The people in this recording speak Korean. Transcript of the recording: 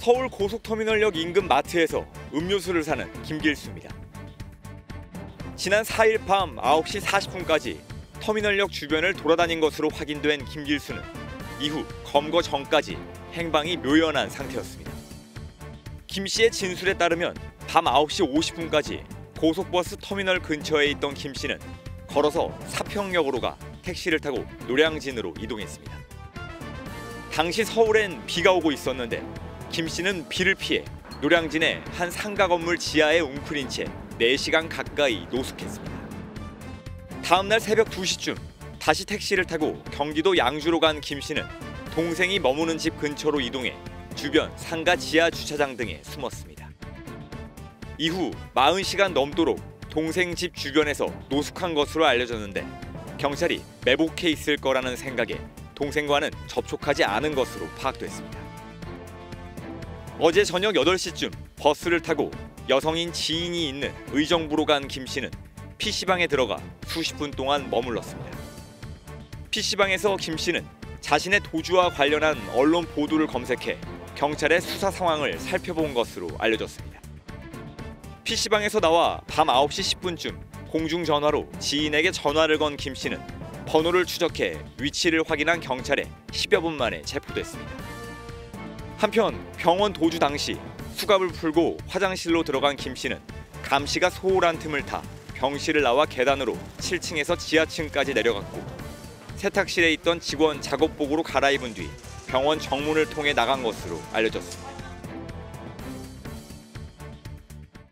서울 고속터미널역 인근 마트에서 음료수를 사는 김길수입니다. 지난 4일 밤 9시 40분까지 터미널역 주변을 돌아다닌 것으로 확인된 김길수는 이후 검거 전까지 행방이 묘연한 상태였습니다. 김 씨의 진술에 따르면 밤 9시 50분까지 고속버스 터미널 근처에 있던 김 씨는 걸어서 사평역으로 가 택시를 타고 노량진으로 이동했습니다. 당시 서울엔 비가 오고 있었는데 김 씨는 비를 피해 노량진의 한 상가 건물 지하에 웅크린 채 4시간 가까이 노숙했습니다. 다음 날 새벽 2시쯤 다시 택시를 타고 경기도 양주로 간 김 씨는 동생이 머무는 집 근처로 이동해 주변 상가 지하 주차장 등에 숨었습니다. 이후 40시간 넘도록 동생 집 주변에서 노숙한 것으로 알려졌는데 경찰이 매복해 있을 거라는 생각에 동생과는 접촉하지 않은 것으로 파악됐습니다. 어제 저녁 8시쯤 버스를 타고 여성인 지인이 있는 의정부로 간 김 씨는 PC방에 들어가 수십 분 동안 머물렀습니다. PC방에서 김 씨는 자신의 도주와 관련한 언론 보도를 검색해 경찰의 수사 상황을 살펴본 것으로 알려졌습니다. PC방에서 나와 밤 9시 10분쯤 공중전화로 지인에게 전화를 건 김 씨는 번호를 추적해 위치를 확인한 경찰에 10여 분 만에 체포됐습니다. 한편 병원 도주 당시 수갑을 풀고 화장실로 들어간 김 씨는 감시가 소홀한 틈을 타 병실을 나와 계단으로 7층에서 지하층까지 내려갔고 세탁실에 있던 직원 작업복으로 갈아입은 뒤 병원 정문을 통해 나간 것으로 알려졌습니다.